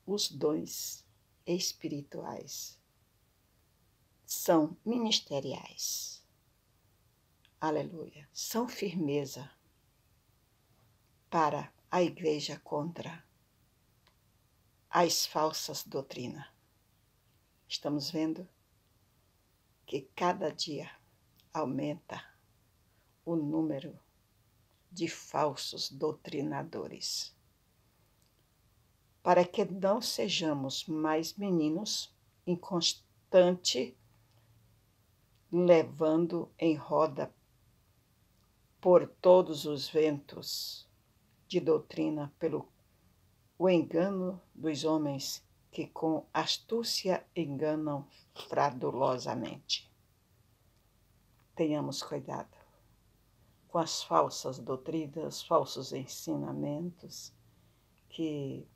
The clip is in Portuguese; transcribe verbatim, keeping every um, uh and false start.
os dons espirituais são ministeriais. Aleluia. São firmeza para a igreja contra as falsas doutrinas. Estamos vendo que cada dia aumenta o número de falsos doutrinadores. Para que não sejamos mais meninos inconstantes, levando em roda por todos os ventos de doutrina, pelo o engano dos homens que com astúcia enganam fraudulosamente. Tenhamos cuidado com as falsas doutrinas, falsos ensinamentos que